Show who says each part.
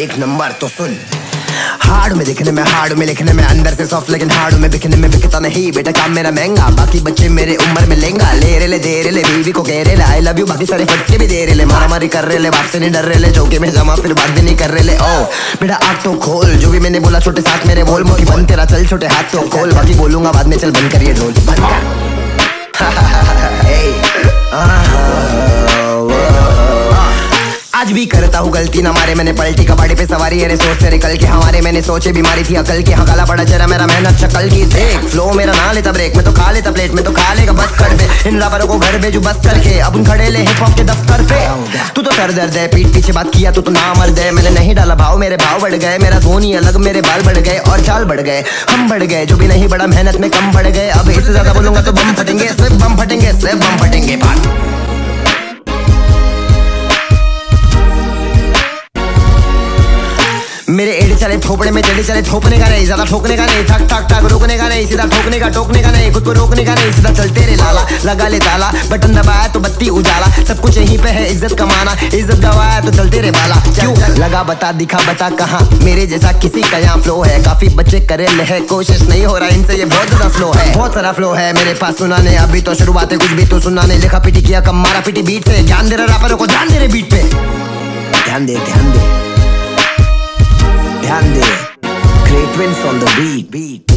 Speaker 1: एक नंबर तो सुन। हार्ड में दिखने में, हार्ड में लिखने में, अंदर से सॉफ्ट लेकिन हार्ड में बिकने में बिकता नहीं। बेटा काम मेरा महंगा, बाकी बच्चे मेरे उम्र में लेंगा। ले रे ले दे रे ले, बीवी को कह रे ले आई लव यू, बाकी सारे फटके भी दे रे ले। मारा मारी कर रे ले, बाप से नहीं डर रे ले, चौके में जमा फिर बात भी नहीं कर रे ले। ओ बेटा आँख तो खोल, जो भी मैंने बोला छोटे साथ मेरे बोल। मुखी बंद तेरा चल, छोटे हाथ तो खोल, बाकी बोलूंगा बाद में, चल बंद कर ये ढोल बंद कर। आज भी करता हूँ गलती ना मारे मैंने पलटी कबाड़ी पे सवारी है सोच तेरे कल के हमारे। मैंने सोचे बीमारी थी अकल के, हाँ काला पड़ा चेहरा मेरा मेहनत शक्ल की देख। फ्लो मेरा ना लेता ब्रेक में तो खा लेता प्लेट में तो खा लेगा बस कर दे। इन रैपरों को घर भेजू बस करके, अब उन खड़े ले हिप हॉप के दफ्तर पे। तू तो सर दर्द है, पीठ पीछे बात किया तो ना मर दे। मैंने नहीं डाला भाव, मेरे भाव बढ़ गए। मेरा सोनी अलग, मेरे बाल बढ़ गए और चाल बढ़ गए। हम बढ़ गए, जो भी नहीं बढ़ा मेहनत में कम बढ़ गए। अब इससे ज्यादा बोलूंगा तो बम फटेंगे, सिर्फ बम फटेंगे, सिर्फ बम फटेंगे। मेरे एड़े चले थोपड़े में, टेढ़े चले थोपने का नहीं, ज्यादा ठोकने का नहीं, ठक ठक ठक रोकने का नहीं, सीधा ठोकने का टोकने का नहीं, खुद को रोकने का नहीं, सीधा चलते रे लाला। लगा ले ताला, बटन दबाया तो बत्ती उजाला, सब कुछ यहीं पे है इज्जत कमाना। इज्जत गवाया तो चलते रे बाला। क्यों लगा बता, दिखा बता कहाँ मेरे जैसा किसी का यहाँ फ्लो है। काफी बच्चे करे ले कोशिश, नहीं हो रहा इनसे ये बहुत ज्यादा फ्लो है। बहुत सारा फ्लो है मेरे पास सुनाने, अभी तो शुरुआत है, कुछ भी तो सुनाने। लिखा पीटी किया कम, मारा पीटी बीट से। ध्यान दे रहे रैपरों को, ध्यान दे रहे बीट पे, ध्यान दे ध्यान दे ध्यान दे। Great wins on the beat.